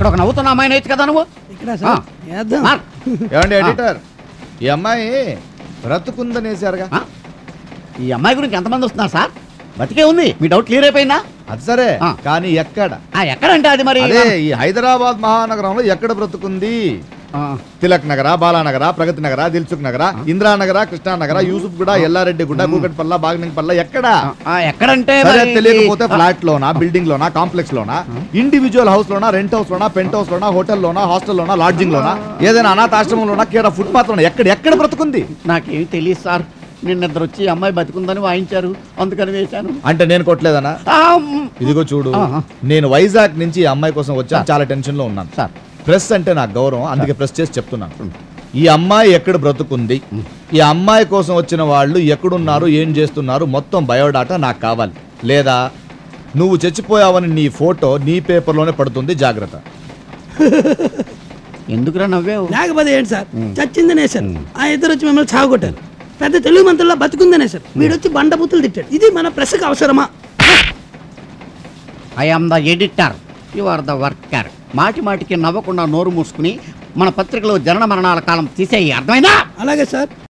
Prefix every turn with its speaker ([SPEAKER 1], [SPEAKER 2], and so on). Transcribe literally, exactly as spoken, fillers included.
[SPEAKER 1] ఇక్కడ ఒక నవ్వుతున్న అమ్మాయిని వేయచ్చు కదా నువ్వు.
[SPEAKER 2] ఏమండి ఎడిటర్, ఈ అమ్మాయి బ్రతుకుందనేసారుగా.
[SPEAKER 1] ఈ అమ్మాయి గురించి ఎంతమంది వస్తున్నారు సార్? బతికే ఉంది, మీ డౌట్ క్లియర్ అయిపోయిందా?
[SPEAKER 2] అది సరే, కానీ ఎక్కడ
[SPEAKER 1] ఎక్కడంటే అది మరి
[SPEAKER 2] ఈ హైదరాబాద్ మహానగరంలో ఎక్కడ బ్రతుకుంది? తిలక్ నగర, బాలానగర, ప్రగతి నగర, దిల్సుఖ్ నగర, ఇందిరానగర, కృష్ణానగర, యూసుఫ్ గుడ, ఎల్లారెడ్డి గుడ్డ, కూకట్పల్ల, బాగ్నింగ్పల్ల, ఎక్కడ?
[SPEAKER 1] ఎక్కడంటే
[SPEAKER 2] తెలియకపోతే ఫ్లాట్ లోనా, బిల్డింగ్ లోనా, కాంప్లెక్స్ లోనా, ఇండివిజువల్ హౌస్ లోనా, రెంట్ హౌస్ లోనా, పెంట్ హౌస్ లోనా, హోటల్ లోనా, హాస్టల్ లోనా, లాడ్జింగ్ లోనా, ఏదైనా అనాథాశ్రమం లోనా, కేడ ఫుట్పాత్ లోనా, ఎక్కడ ఎక్కడ బ్రతుకుంది?
[SPEAKER 1] నాకేమి తెలియదు సార్. నిన్నద్దరు వచ్చి అమ్మాయి బతుకుందని వాయించారు, అందుకని వేశాను.
[SPEAKER 2] అంటే నేను కొట్టలేదనా? ఇదిగో చూడు, నేను వైజాగ్ నుంచి ఈ అమ్మాయి కోసం వచ్చాను, చాలా టెన్షన్ లో ఉన్నాను సార్. ప్రెస్ అంటే నాకు గౌరవం, అందుకే ప్రెస్ చేసి చెప్తున్నాను. ఈ అమ్మాయి ఎక్కడ బ్రతుకుంది, ఈ అమ్మాయి కోసం వచ్చిన వాళ్ళు ఎక్కడున్నారు, ఏం చేస్తున్నారు, మొత్తం బయోడాటా నాకు కావాలి. లేదా నువ్వు చచ్చిపోయావని నీ ఫోటో నీ పేపర్లోనే పడుతుంది, జాగ్రత్త.
[SPEAKER 1] ఎందుకురా నవ్వావు?
[SPEAKER 3] లేకపోతే ఏంటి సార్, చచ్చిందనే సార్. ఆ ఇద్దరు వచ్చి మిమ్మల్ని చావగొట్టారు. పెద్ద తెలుగు మంత్రుల్లో బతుకుందనే సార్. వీడొచ్చి బండబూతులు తిట్టాడు. ఇది మన ప్రెస్కి అవసరమా?
[SPEAKER 1] I am the editor, you are the worker. మాటి మాటికి నవ్వకుండా నోరు మూసుకుని మన పత్రికలో జనన మరణాల కాలం తీసేయి, అర్థమైందా?
[SPEAKER 3] అలాగే సార్.